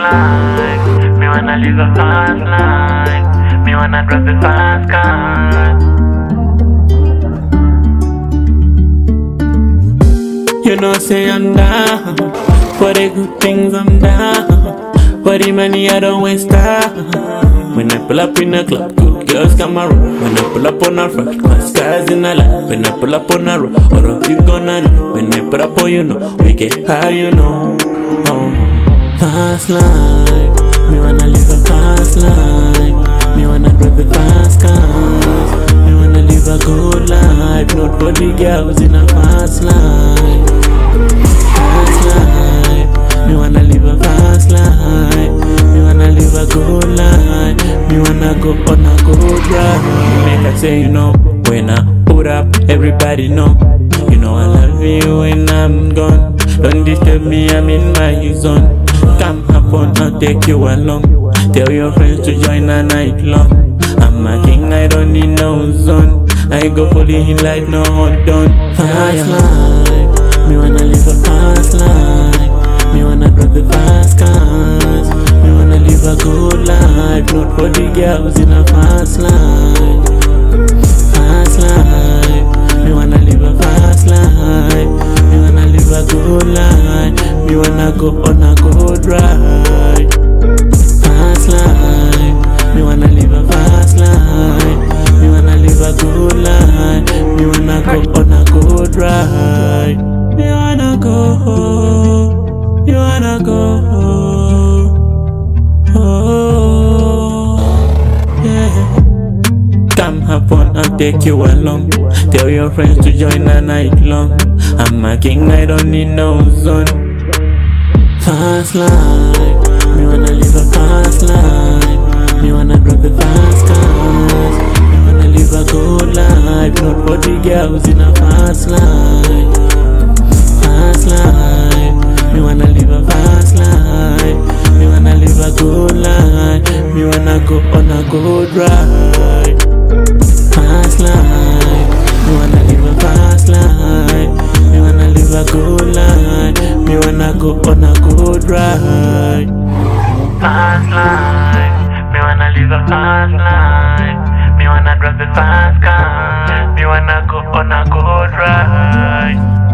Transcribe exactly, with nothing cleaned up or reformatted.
life. Me wanna live a fast life. Me wanna drive a fast car. You know say I'm down for the good things, I'm down for the money I don't waste time. When I pull up in the club, good girls come around. When I pull up on our front, cause stars in the light. When I pull up on our road, what of you gonna know? When I put up on you know, we get high, you know. Oh. Fast life, me wanna live a fast life. Me wanna drive a fast cars. Me wanna live a good life, not for the girls in a fast life. Fast life, me wanna live a fast life. Me wanna live a good life. Me wanna go on a good ride. Make I say you know, when I put up, everybody know. You know I love you when I'm gone. Don't disturb me, I'm in my zone. Come have fun, I'll take you along. Tell your friends to join a night long. I'm a king, I don't need no zone. I go fully in light, no hold on. Fast life, me wanna live a fast life. Me wanna drive the fast cars. Me wanna live a good life, not for the girls in a fast life. Fast life, me wanna live a fast life. Me wanna live a good life. Me wanna go on a good ride. Fast life, me wanna live a fast life. Me wanna live a good life. Me wanna go on a good ride. Me wanna go, you wanna go. Oh, yeah. Come have fun, I'll take you along. Tell your friends to join a night long. I'm a king, I don't need no zone. Fast life, me wanna live a fast life. Me wanna drive the fast cars. Me wanna live a good life, not for the girls in a fast life. Fast life, me wanna live a fast life. Me wanna live a good life. Me wanna go on a good ride. Fast life, me wanna live a fast life. Me wanna live a good life. Me wanna go on a good ride. Fast life, me wanna live a fast life. Me wanna drive a fast car. Me wanna go on a good ride.